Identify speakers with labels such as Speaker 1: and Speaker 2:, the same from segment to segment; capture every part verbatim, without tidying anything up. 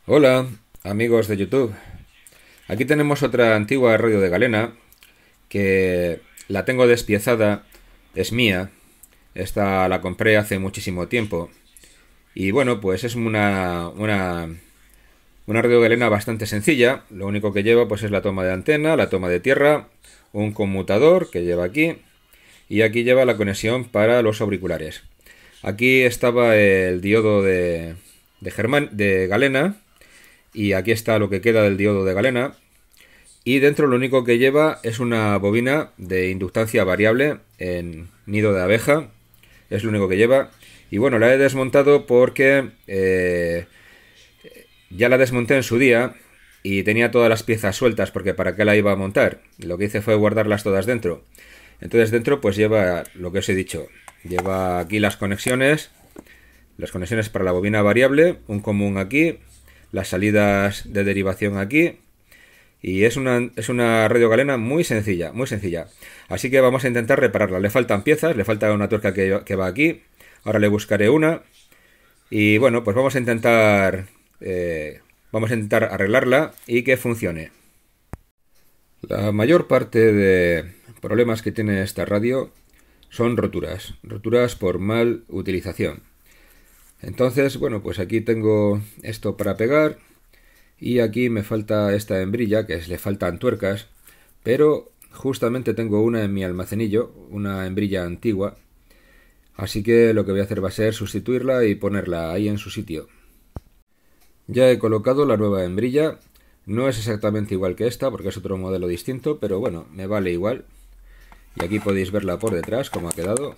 Speaker 1: Hola, amigos de YouTube. Aquí tenemos otra antigua radio de galena que la tengo despiezada, es mía. Esta la compré hace muchísimo tiempo. Y bueno, pues es una, una, una radio de galena bastante sencilla. Lo único que lleva pues es la toma de antena, la toma de tierra, un conmutador que lleva aquí y aquí lleva la conexión para los auriculares. Aquí estaba el diodo de, de, Germán, de galena. Y aquí está lo que queda del diodo de galena. Y dentro lo único que lleva es una bobina de inductancia variable en nido de abeja. Es lo único que lleva. Y bueno, la he desmontado porque eh, ya la desmonté en su día y tenía todas las piezas sueltas porque para qué la iba a montar. Lo que hice fue guardarlas todas dentro. Entonces dentro pues lleva lo que os he dicho. Lleva aquí las conexiones. Las conexiones para la bobina variable. Un común aquí. Las salidas de derivación aquí. Y es una, es una radio galena muy sencilla, muy sencilla. Así que vamos a intentar repararla. Le faltan piezas, le falta una tuerca que, que va aquí. Ahora le buscaré una. Y bueno, pues vamos a intentar... Eh, vamos a intentar arreglarla y que funcione. La mayor parte de problemas que tiene esta radio son roturas. Roturas por mal utilización. Entonces, bueno, pues aquí tengo esto para pegar y aquí me falta esta hembrilla, que es, le faltan tuercas, pero justamente tengo una en mi almacenillo, una hembrilla antigua, así que lo que voy a hacer va a ser sustituirla y ponerla ahí en su sitio. Ya he colocado la nueva hembrilla, no es exactamente igual que esta porque es otro modelo distinto, pero bueno, me vale igual. Y aquí podéis verla por detrás, cómo ha quedado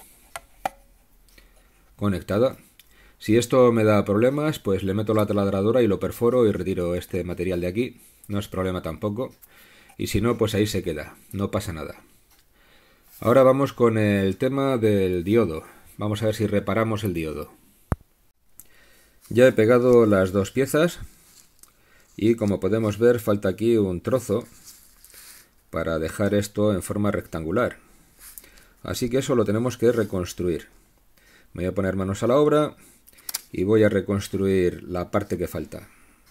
Speaker 1: conectada. Si esto me da problemas, pues le meto la taladradora y lo perforo y retiro este material de aquí. No es problema tampoco. Y si no, pues ahí se queda. No pasa nada. Ahora vamos con el tema del diodo. Vamos a ver si reparamos el diodo. Ya he pegado las dos piezas. Y como podemos ver, falta aquí un trozo para dejar esto en forma rectangular. Así que eso lo tenemos que reconstruir. Me voy a poner manos a la obra y voy a reconstruir la parte que falta.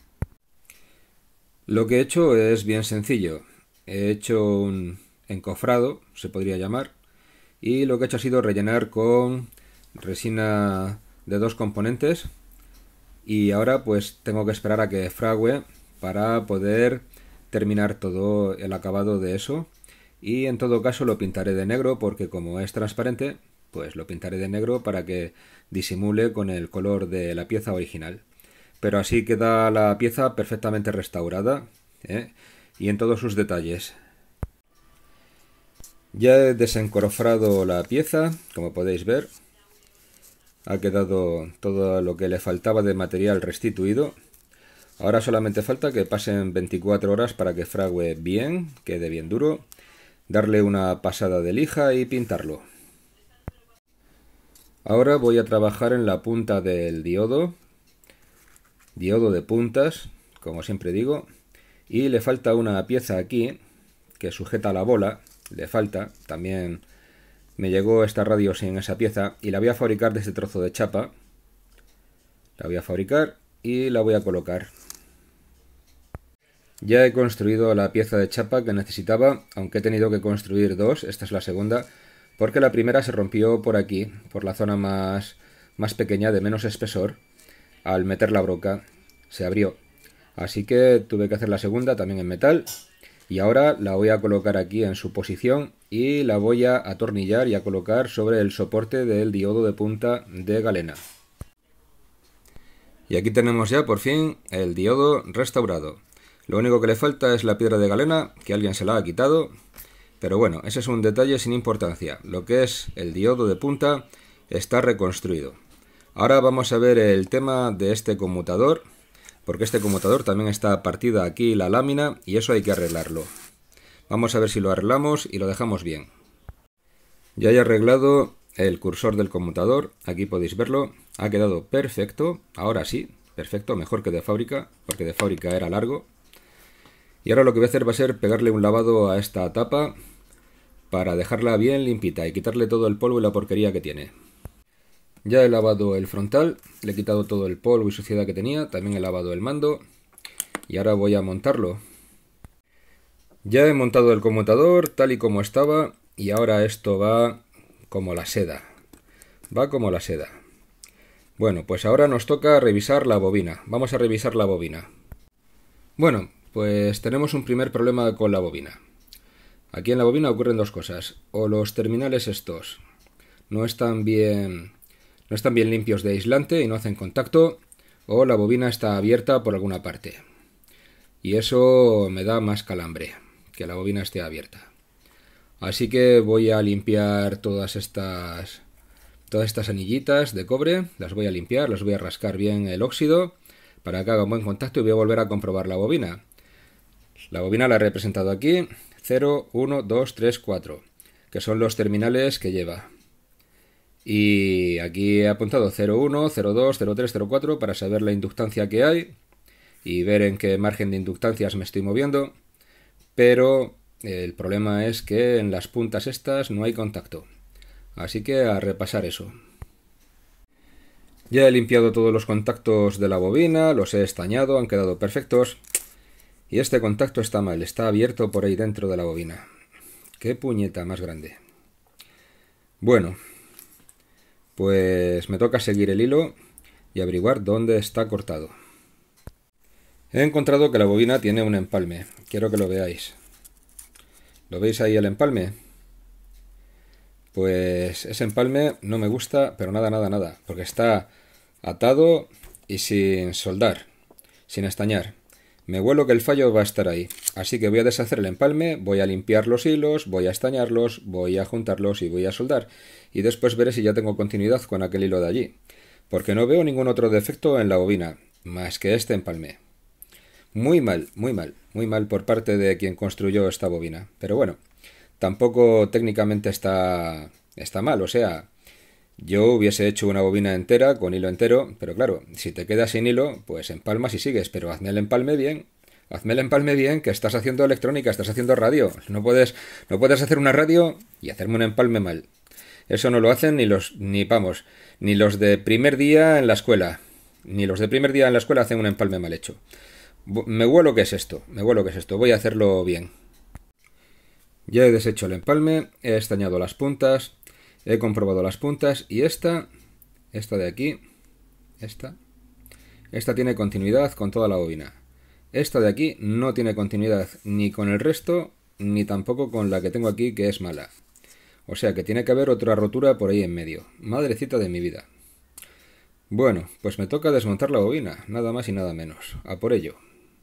Speaker 1: Lo que he hecho es bien sencillo. He hecho un encofrado, se podría llamar, y lo que he hecho ha sido rellenar con resina de dos componentes y ahora pues tengo que esperar a que frague para poder terminar todo el acabado de eso, y en todo caso lo pintaré de negro porque como es transparente, pues lo pintaré de negro para que disimule con el color de la pieza original. Pero así queda la pieza perfectamente restaurada, ¿eh? Y en todos sus detalles. Ya he desencofrado la pieza, como podéis ver. Ha quedado todo lo que le faltaba de material restituido. Ahora solamente falta que pasen veinticuatro horas para que frague bien, quede bien duro, darle una pasada de lija y pintarlo. Ahora voy a trabajar en la punta del diodo, diodo de puntas, como siempre digo, y le falta una pieza aquí que sujeta la bola, le falta, también me llegó esta radio sin esa pieza y la voy a fabricar de este trozo de chapa, la voy a fabricar y la voy a colocar. Ya he construido la pieza de chapa que necesitaba, aunque he tenido que construir dos, esta es la segunda, porque la primera se rompió por aquí, por la zona más, más pequeña, de menos espesor. Al meter la broca se abrió. Así que tuve que hacer la segunda también en metal. Y ahora la voy a colocar aquí en su posición y la voy a atornillar y a colocar sobre el soporte del diodo de punta de galena. Y aquí tenemos ya por fin el diodo restaurado. Lo único que le falta es la piedra de galena, que alguien se la ha quitado. Pero bueno, ese es un detalle sin importancia. Lo que es el diodo de punta está reconstruido. Ahora vamos a ver el tema de este conmutador, porque este conmutador también está partida aquí la lámina y eso hay que arreglarlo. Vamos a ver si lo arreglamos y lo dejamos bien. Ya he arreglado el cursor del conmutador, aquí podéis verlo, ha quedado perfecto, ahora sí, perfecto, mejor que de fábrica, porque de fábrica era largo. Y ahora lo que voy a hacer va a ser pegarle un lavado a esta tapa para dejarla bien limpita y quitarle todo el polvo y la porquería que tiene. Ya he lavado el frontal, le he quitado todo el polvo y suciedad que tenía, también he lavado el mando y ahora voy a montarlo. Ya he montado el conmutador tal y como estaba y ahora esto va como la seda. Va como la seda. Bueno, pues ahora nos toca revisar la bobina. Vamos a revisar la bobina. Bueno, pues tenemos un primer problema con la bobina. Aquí en la bobina ocurren dos cosas. O los terminales estos no están bien, no están bien limpios de aislante y no hacen contacto, o la bobina está abierta por alguna parte. Y eso me da más calambre, que la bobina esté abierta. Así que voy a limpiar todas estas, todas estas anillitas de cobre, las voy a limpiar, las voy a rascar bien el óxido para que haga un buen contacto y voy a volver a comprobar la bobina. La bobina la he representado aquí, cero, uno, dos, tres, cuatro, que son los terminales que lleva. Y aquí he apuntado cero uno, cero dos, cero tres, cero cuatro para saber la inductancia que hay y ver en qué margen de inductancias me estoy moviendo. Pero el problema es que en las puntas estas no hay contacto. Así que a repasar eso. Ya he limpiado todos los contactos de la bobina, los he estañado, han quedado perfectos. Y este contacto está mal, está abierto por ahí dentro de la bobina. ¡Qué puñeta más grande! Bueno, pues me toca seguir el hilo y averiguar dónde está cortado. He encontrado que la bobina tiene un empalme. Quiero que lo veáis. ¿Lo veis ahí el empalme? Pues ese empalme no me gusta, pero nada, nada, nada. Porque está atado y sin soldar, sin estañar. Me huelo que el fallo va a estar ahí. Así que voy a deshacer el empalme, voy a limpiar los hilos, voy a estañarlos, voy a juntarlos y voy a soldar. Y después veré si ya tengo continuidad con aquel hilo de allí. Porque no veo ningún otro defecto en la bobina, más que este empalme. Muy mal, muy mal, muy mal por parte de quien construyó esta bobina. Pero bueno, tampoco técnicamente está, está mal. O sea, yo hubiese hecho una bobina entera con hilo entero, pero claro, si te quedas sin hilo, pues empalmas y sigues. Pero hazme el empalme bien, hazme el empalme bien, que estás haciendo electrónica, estás haciendo radio. No puedes, no puedes hacer una radio y hacerme un empalme mal. Eso no lo hacen ni los, ni vamos, ni los de primer día en la escuela. Ni los de primer día en la escuela hacen un empalme mal hecho. Me huelo que es esto, me huelo que es esto, voy a hacerlo bien. Ya he deshecho el empalme, he estañado las puntas, he comprobado las puntas y esta, esta de aquí, esta, esta tiene continuidad con toda la bobina. Esta de aquí no tiene continuidad ni con el resto, ni tampoco con la que tengo aquí, que es mala. O sea que tiene que haber otra rotura por ahí en medio. Madrecita de mi vida. Bueno, pues me toca desmontar la bobina, nada más y nada menos. A por ello.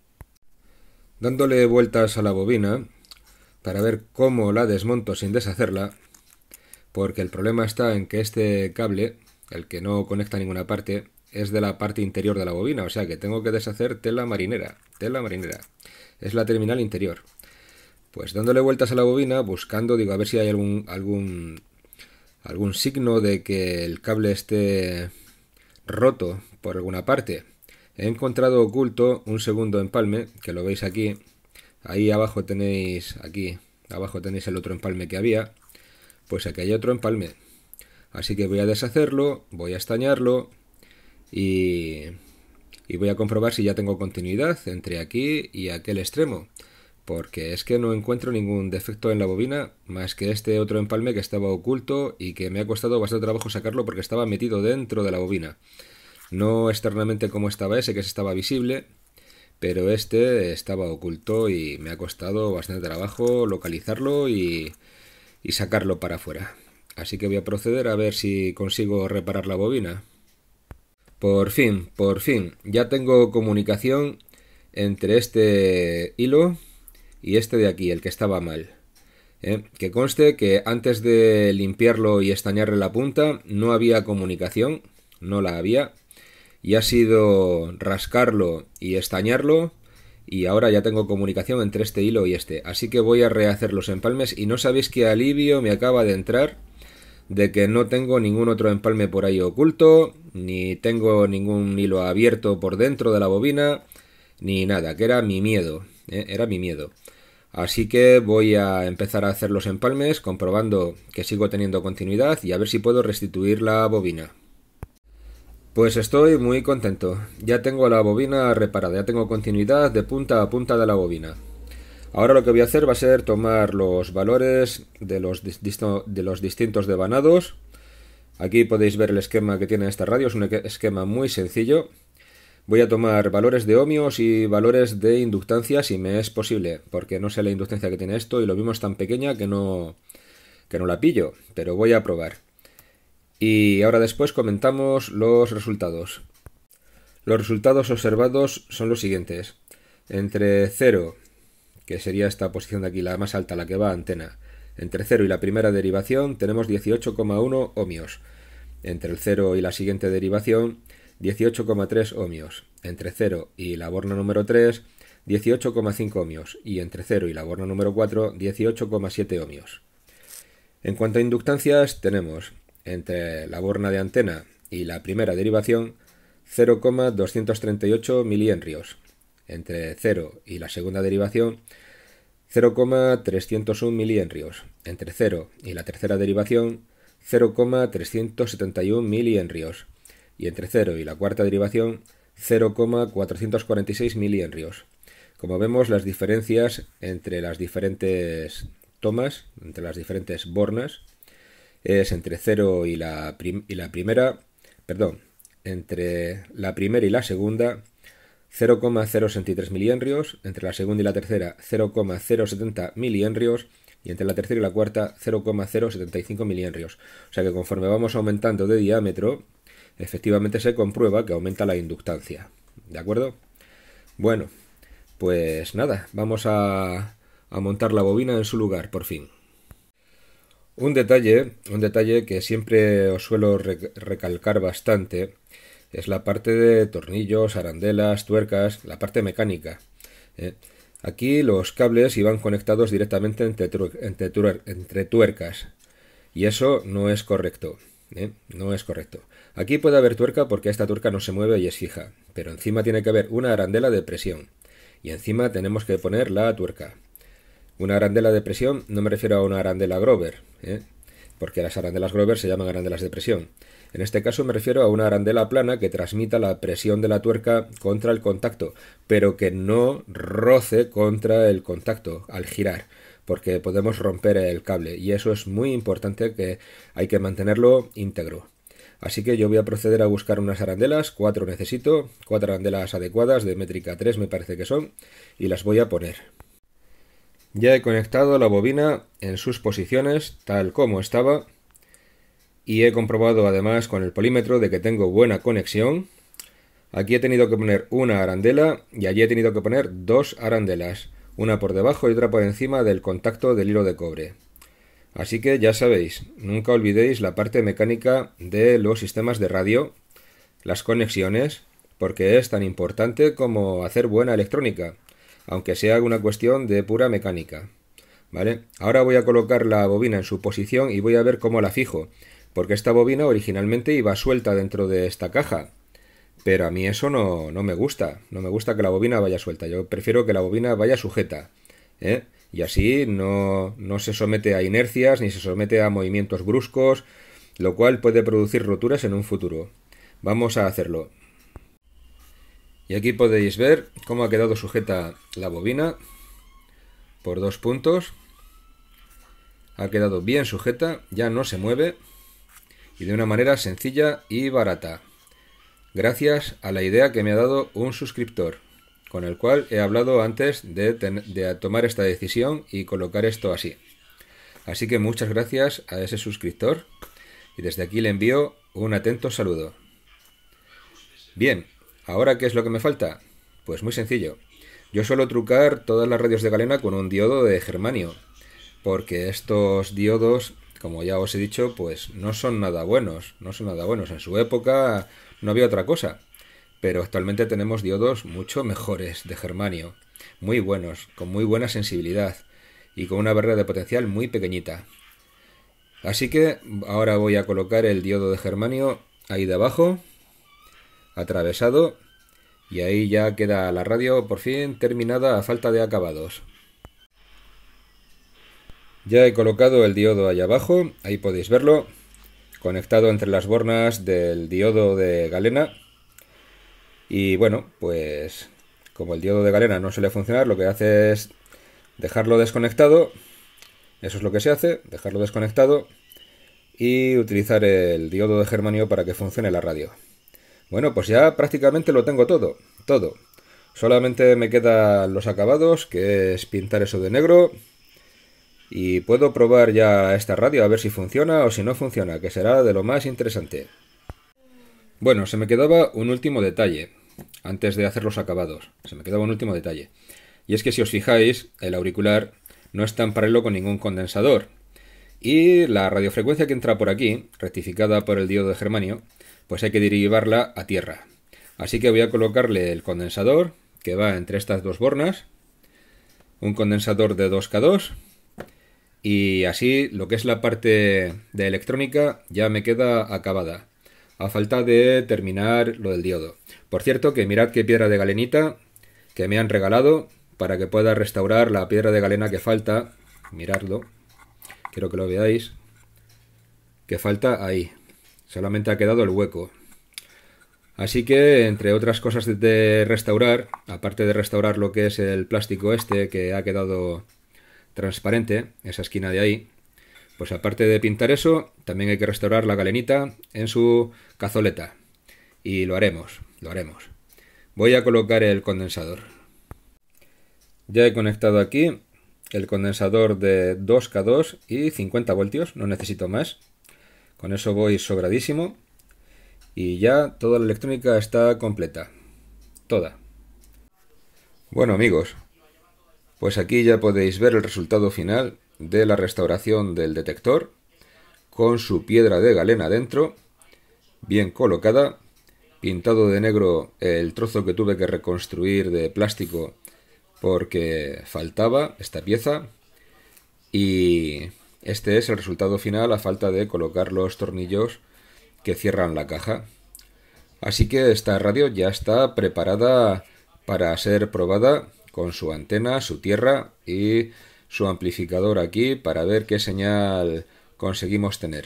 Speaker 1: Dándole vueltas a la bobina para ver cómo la desmonto sin deshacerla, porque el problema está en que este cable, el que no conecta a ninguna parte, es de la parte interior de la bobina, o sea que tengo que deshacer tela marinera, tela marinera. Es la terminal interior. Pues dándole vueltas a la bobina, buscando, digo, a ver si hay algún algún algún signo de que el cable esté roto por alguna parte. He encontrado oculto un segundo empalme, que lo veis aquí. Ahí abajo tenéis, aquí abajo tenéis el otro empalme que había. Pues aquí hay otro empalme. Así que voy a deshacerlo, voy a estañarlo y, y voy a comprobar si ya tengo continuidad entre aquí y aquel extremo. Porque es que no encuentro ningún defecto en la bobina, más que este otro empalme que estaba oculto y que me ha costado bastante trabajo sacarlo porque estaba metido dentro de la bobina. No externamente como estaba ese, que estaba visible, pero este estaba oculto y me ha costado bastante trabajo localizarlo y, y sacarlo para afuera. Así que voy a proceder a ver si consigo reparar la bobina. Por fin, por fin, ya tengo comunicación entre este hilo y este de aquí, el que estaba mal. ¿Eh? Que conste que antes de limpiarlo y estañarle la punta no había comunicación, no la había. Y ha sido rascarlo y estañarlo y ahora ya tengo comunicación entre este hilo y este. Así que voy a rehacer los empalmes y no sabéis qué alivio me acaba de entrar de que no tengo ningún otro empalme por ahí oculto, ni tengo ningún hilo abierto por dentro de la bobina, ni nada, que era mi miedo, ¿eh? Era mi miedo. Así que voy a empezar a hacer los empalmes comprobando que sigo teniendo continuidad y a ver si puedo restituir la bobina. Pues estoy muy contento. Ya tengo la bobina reparada, ya tengo continuidad de punta a punta de la bobina. Ahora lo que voy a hacer va a ser tomar los valores de los, de los distintos devanados. Aquí podéis ver el esquema que tiene esta radio, es un esquema muy sencillo. Voy a tomar valores de ohmios y valores de inductancia si me es posible, porque no sé la inductancia que tiene esto y lo mismo es tan pequeña que no, que no la pillo, pero voy a probar. Y ahora después comentamos los resultados. Los resultados observados son los siguientes. Entre cero, que sería esta posición de aquí, la más alta, la que va a antena, entre cero y la primera derivación tenemos dieciocho coma uno ohmios. Entre el cero y la siguiente derivación, dieciocho coma tres ohmios. Entre cero y la borna número tres, dieciocho coma cinco ohmios. Y entre cero y la borna número cuatro, dieciocho coma siete ohmios. En cuanto a inductancias, tenemos entre la borna de antena y la primera derivación cero coma doscientos treinta y ocho milihenrios. Entre cero y la segunda derivación cero coma trescientos uno milihenrios. Entre cero y la tercera derivación cero coma trescientos setenta y uno milihenrios. Y entre cero y la cuarta derivación cero coma cuatrocientos cuarenta y seis milihenrios. Como vemos, las diferencias entre las diferentes tomas, entre las diferentes bornas, es entre cero y la, prim y la primera, perdón, entre la primera y la segunda cero coma cero sesenta y tres milihenrios, entre la segunda y la tercera cero coma cero setenta milihenrios y entre la tercera y la cuarta cero coma cero setenta y cinco milihenrios. O sea que conforme vamos aumentando de diámetro, efectivamente se comprueba que aumenta la inductancia. ¿De acuerdo? Bueno, pues nada, vamos a, a montar la bobina en su lugar, por fin. Un detalle, un detalle que siempre os suelo recalcar bastante es la parte de tornillos, arandelas, tuercas, la parte mecánica. ¿eh? Aquí los cables iban conectados directamente entre, entre, entre tuercas y eso no es correcto. ¿eh? No es correcto. Aquí puede haber tuerca porque esta tuerca no se mueve y es fija, pero encima tiene que haber una arandela de presión y encima tenemos que poner la tuerca. Una arandela de presión no me refiero a una arandela Grover, ¿eh? porque las arandelas Grover se llaman arandelas de presión. En este caso me refiero a una arandela plana que transmita la presión de la tuerca contra el contacto, pero que no roce contra el contacto al girar, porque podemos romper el cable y eso es muy importante, que hay que mantenerlo íntegro. Así que yo voy a proceder a buscar unas arandelas, cuatro necesito, cuatro arandelas adecuadas de métrica tres me parece que son, y las voy a poner. Ya he conectado la bobina en sus posiciones tal como estaba y he comprobado además con el polímetro de que tengo buena conexión. Aquí he tenido que poner una arandela y allí he tenido que poner dos arandelas, una por debajo y otra por encima del contacto del hilo de cobre. Así que ya sabéis, nunca olvidéis la parte mecánica de los sistemas de radio, las conexiones, porque es tan importante como hacer buena electrónica, aunque sea una cuestión de pura mecánica. ¿Vale? Ahora voy a colocar la bobina en su posición y voy a ver cómo la fijo, porque esta bobina originalmente iba suelta dentro de esta caja, pero a mí eso no, no me gusta, no me gusta que la bobina vaya suelta, yo prefiero que la bobina vaya sujeta, ¿eh? Y así no, no se somete a inercias ni se somete a movimientos bruscos, lo cual puede producir roturas en un futuro. Vamos a hacerlo. Y aquí podéis ver cómo ha quedado sujeta la bobina por dos puntos. Ha quedado bien sujeta, ya no se mueve y de una manera sencilla y barata. Gracias a la idea que me ha dado un suscriptor, con el cual he hablado antes de, de tomar esta decisión y colocar esto así. Así que muchas gracias a ese suscriptor y desde aquí le envío un atento saludo. Bien. ¿Ahora qué es lo que me falta? Pues muy sencillo. Yo suelo trucar todas las radios de galena con un diodo de germanio, porque estos diodos, como ya os he dicho, pues no son nada buenos, no son nada buenos. En su época no había otra cosa, pero actualmente tenemos diodos mucho mejores de germanio, muy buenos, con muy buena sensibilidad y con una barrera de potencial muy pequeñita. Así que ahora voy a colocar el diodo de germanio ahí de abajo, atravesado, y ahí ya queda la radio por fin terminada a falta de acabados. Ya he colocado el diodo ahí abajo, ahí podéis verlo. conectado entre las bornas del diodo de galena. Y bueno, pues como el diodo de galena no suele funcionar, lo que hace es dejarlo desconectado. Eso es lo que se hace, dejarlo desconectado y utilizar el diodo de germanio para que funcione la radio. Bueno, pues ya prácticamente lo tengo todo, todo. Solamente me quedan los acabados, que es pintar eso de negro. Y puedo probar ya esta radio a ver si funciona o si no funciona, que será de lo más interesante. Bueno, se me quedaba un último detalle, antes de hacer los acabados. Se me quedaba un último detalle. Y es que si os fijáis, el auricular no está en paralelo con ningún condensador. Y la radiofrecuencia que entra por aquí, rectificada por el diodo de germanio, pues hay que derivarla a tierra. Así que voy a colocarle el condensador, que va entre estas dos bornas, un condensador de dos K dos, y así lo que es la parte de electrónica ya me queda acabada, a falta de terminar lo del diodo. Por cierto, que mirad qué piedra de galenita que me han regalado para que pueda restaurar la piedra de galena que falta. Miradlo, quiero que lo veáis, que falta ahí, solamente ha quedado el hueco. Así que, entre otras cosas de restaurar, aparte de restaurar lo que es el plástico este que ha quedado transparente, esa esquina de ahí, pues aparte de pintar eso, también hay que restaurar la galenita en su cazoleta. Y lo haremos, lo haremos. Voy a colocar el condensador. Ya he conectado aquí el condensador de dos K dos y cincuenta voltios, no necesito más. Con eso voy sobradísimo. Y ya toda la electrónica está completa. Toda. Bueno, amigos, pues aquí ya podéis ver el resultado final de la restauración del detector, con su piedra de galena dentro, bien colocada, pintado de negro el trozo que tuve que reconstruir de plástico porque faltaba esta pieza, y este es el resultado final a falta de colocar los tornillos que cierran la caja. Así que esta radio ya está preparada para ser probada con su antena, su tierra y su amplificador aquí para ver qué señal conseguimos tener.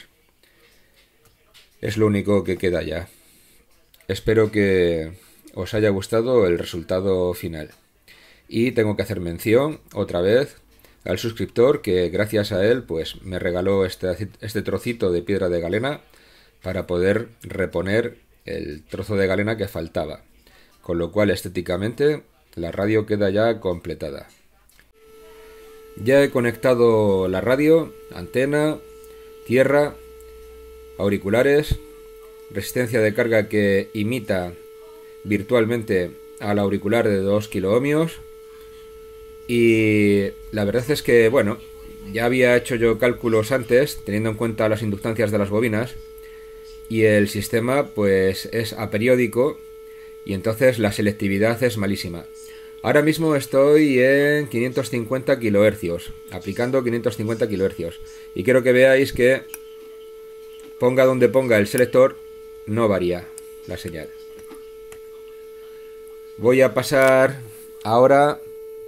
Speaker 1: Es lo único que queda ya. Espero que os haya gustado el resultado final. Y tengo que hacer mención otra vez al suscriptor que gracias a él pues me regaló este, este trocito de piedra de galena para poder reponer el trozo de galena que faltaba. Con lo cual estéticamente la radio queda ya completada. Ya he conectado la radio, antena, tierra, auriculares, resistencia de carga que imita virtualmente al auricular de dos kiloohmios. Y la verdad es que, bueno, ya había hecho yo cálculos antes, teniendo en cuenta las inductancias de las bobinas, y el sistema pues es aperiódico, y entonces la selectividad es malísima. Ahora mismo estoy en quinientos cincuenta kilohercios, aplicando quinientos cincuenta kilohercios, y quiero que veáis que ponga donde ponga el selector, no varía la señal. Voy a pasar ahora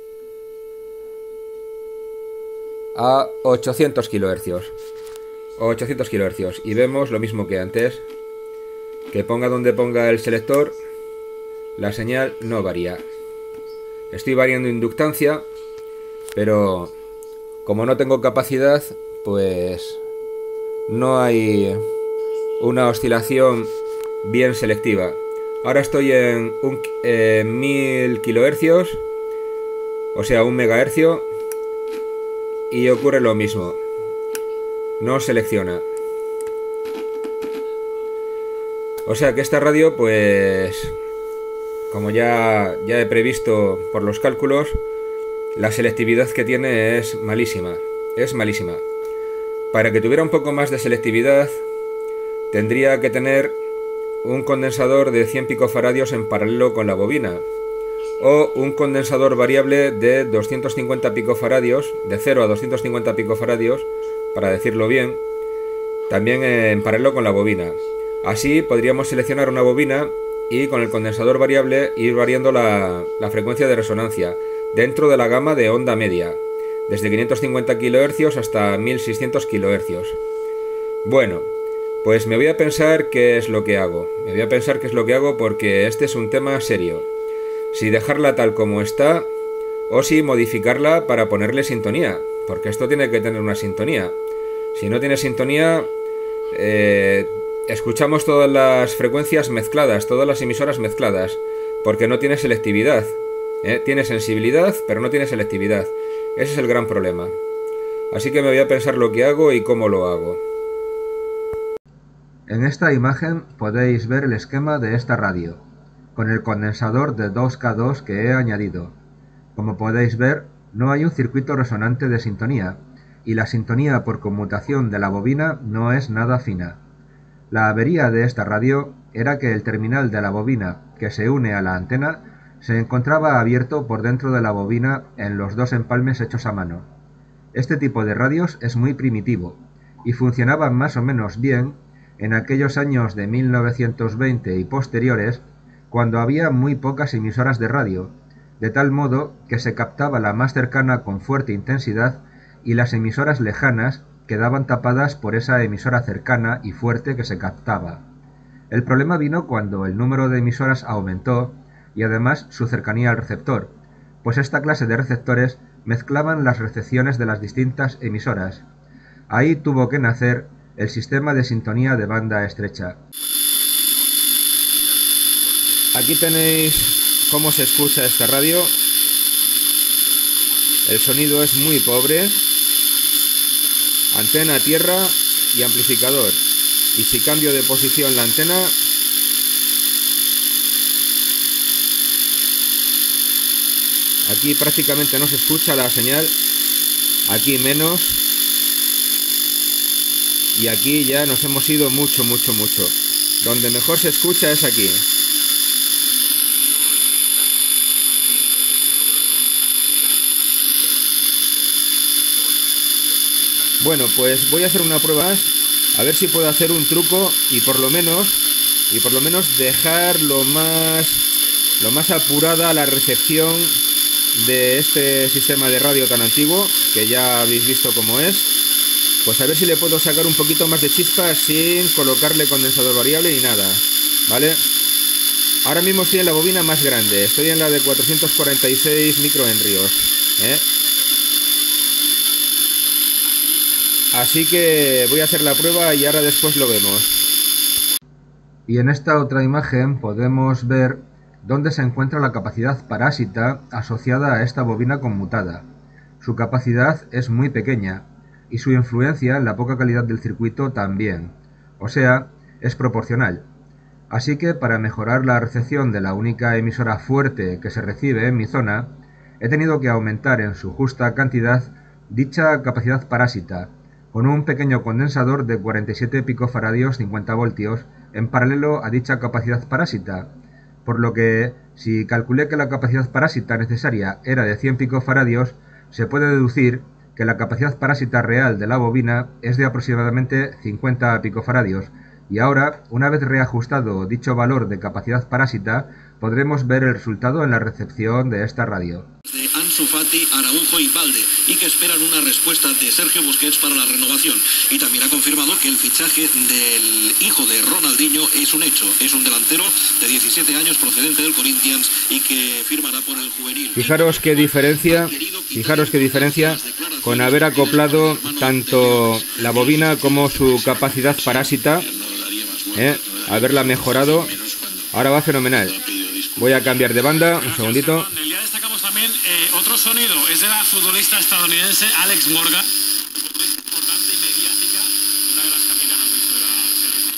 Speaker 1: a ochocientos kilohercios. ochocientos kilohercios. Y vemos lo mismo que antes. Que ponga donde ponga el selector, la señal no varía. Estoy variando inductancia, pero como no tengo capacidad, pues no hay una oscilación bien selectiva. Ahora estoy en un, eh, mil kilohercios, o sea, un megahercio. Y ocurre lo mismo. No selecciona. O sea que esta radio, pues, como ya, ya he previsto por los cálculos, la selectividad que tiene es malísima. Es malísima. Para que tuviera un poco más de selectividad, tendría que tener un condensador de cien picofaradios en paralelo con la bobina, o un condensador variable de doscientos cincuenta picofaradios, de cero a doscientos cincuenta picofaradios, para decirlo bien, también en paralelo con la bobina. Así podríamos seleccionar una bobina y con el condensador variable ir variando la, la frecuencia de resonancia dentro de la gama de onda media, desde quinientos cincuenta kilohercios hasta mil seiscientos kilohercios. Bueno, Pues me voy a pensar qué es lo que hago. Me voy a pensar qué es lo que hago porque este es un tema serio. Si dejarla tal como está o si modificarla para ponerle sintonía, porque esto tiene que tener una sintonía. Si no tiene sintonía, eh, escuchamos todas las frecuencias mezcladas, todas las emisoras mezcladas, porque no tiene selectividad. ¿eh? Tiene sensibilidad, pero no tiene selectividad. Ese es el gran problema. Así que me voy a pensar lo que hago y cómo lo hago.
Speaker 2: En esta imagen podéis ver el esquema de esta radio, con el condensador de dos K dos que he añadido. Como podéis ver, no hay un circuito resonante de sintonía, y la sintonía por conmutación de la bobina no es nada fina. La avería de esta radio era que el terminal de la bobina que se une a la antena se encontraba abierto por dentro de la bobina en los dos empalmes hechos a mano. Este tipo de radios es muy primitivo, y funcionaban más o menos bien en aquellos años de mil novecientos veinte y posteriores, cuando había muy pocas emisoras de radio, de tal modo que se captaba la más cercana con fuerte intensidad y las emisoras lejanas quedaban tapadas por esa emisora cercana y fuerte que se captaba. El problema vino cuando el número de emisoras aumentó y además su cercanía al receptor, pues esta clase de receptores mezclaban las recepciones de las distintas emisoras. Ahí tuvo que nacer el sistema de sintonía de banda estrecha.
Speaker 1: Aquí tenéis cómo se escucha esta radio. El sonido es muy pobre. Antena, tierra y amplificador. Y si cambio de posición la antena, aquí prácticamente no se escucha la señal. Aquí menos. Y aquí ya nos hemos ido mucho, mucho, mucho. Donde mejor se escucha es aquí. Bueno, pues voy a hacer una prueba más, a ver si puedo hacer un truco y por lo menos, y por lo menos dejar lo más, lo más apurada la recepción de este sistema de radio tan antiguo, que ya habéis visto cómo es. Pues a ver si le puedo sacar un poquito más de chispa sin colocarle condensador variable ni nada, ¿vale? Ahora mismo estoy en la bobina más grande, estoy en la de cuatrocientos cuarenta y seis microhenrios, ¿eh? Así que voy a hacer la prueba y ahora después lo vemos.
Speaker 2: Y en esta otra imagen podemos ver dónde se encuentra la capacidad parásita asociada a esta bobina conmutada. Su capacidad es muy pequeña, y su influencia en la poca calidad del circuito también, o sea, es proporcional. Así que para mejorar la recepción de la única emisora fuerte que se recibe en mi zona, he tenido que aumentar en su justa cantidad dicha capacidad parásita, con un pequeño condensador de cuarenta y siete picofaradios cincuenta voltios en paralelo a dicha capacidad parásita, por lo que, si calculé que la capacidad parásita necesaria era de cien picofaradios, se puede deducir que la capacidad parásita real de la bobina es de aproximadamente cincuenta picofaradios, y ahora, una vez reajustado dicho valor de capacidad parásita, podremos ver el resultado en la recepción de esta radio.
Speaker 3: De Ansu Fati, Araujo y Balde, y que esperan una respuesta de Sergio Busquets para la renovación. Y también ha confirmado que el fichaje del hijo de Ronaldinho es un hecho. Es un delantero de diecisiete años procedente del Corinthians y que firmará por el juvenil.
Speaker 1: Fijaros qué diferencia, fijaros qué diferencia con haber acoplado tanto la bobina como su capacidad parásita, ¿eh? haberla mejorado. Ahora va fenomenal. Voy a cambiar de banda, un segundito.
Speaker 4: El día destacamos también eh, otro sonido, es de la futbolista estadounidense Alex Morgan, futbolista importante y mediática, una de las capitanas de hecho de la selección.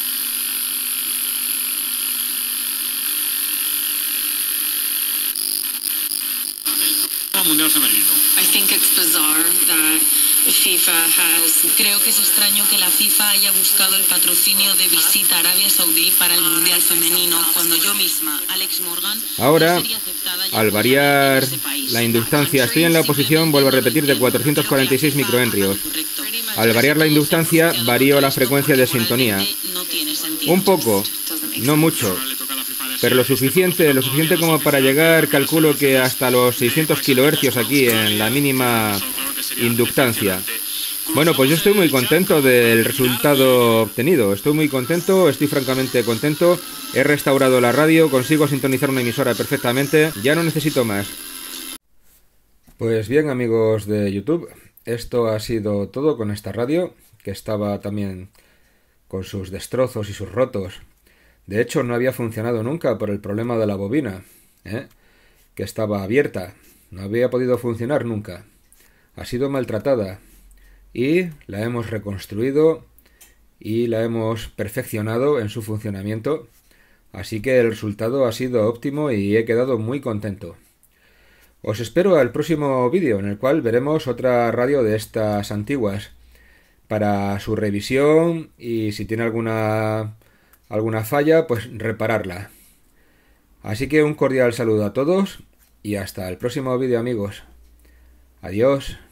Speaker 4: Del Mundial Femenino.
Speaker 5: I think it's bizarre that FIFA has... Creo que es extraño que la FIFA haya buscado el patrocinio de Visita Arabia Saudí para el Mundial Femenino, cuando yo misma, Alex Morgan,
Speaker 1: ahora,
Speaker 5: no sería aceptada ya
Speaker 1: al variar la inductancia, estoy en la posición, vuelvo a repetir, de cuatrocientos cuarenta y seis microhenrios. Al variar la inductancia, varío la frecuencia de sintonía. Un poco, no mucho, pero lo suficiente, lo suficiente como para llegar, calculo que hasta los seiscientos kilohercios aquí en la mínima inductancia. Bueno, pues yo estoy muy contento del resultado obtenido. Estoy muy contento, estoy francamente contento. He restaurado la radio, consigo sintonizar una emisora perfectamente. Ya no necesito más. Pues bien, amigos de YouTube, esto ha sido todo con esta radio, que estaba también con sus destrozos y sus rotos. De hecho, no había funcionado nunca por el problema de la bobina, ¿eh? que estaba abierta. No había podido funcionar nunca. Ha sido maltratada. Y la hemos reconstruido y la hemos perfeccionado en su funcionamiento, así que el resultado ha sido óptimo y he quedado muy contento. Os espero al próximo vídeo, en el cual veremos otra radio de estas antiguas para su revisión y si tiene alguna alguna falla, pues repararla. Así que un cordial saludo a todos y hasta el próximo vídeo, amigos. Adiós.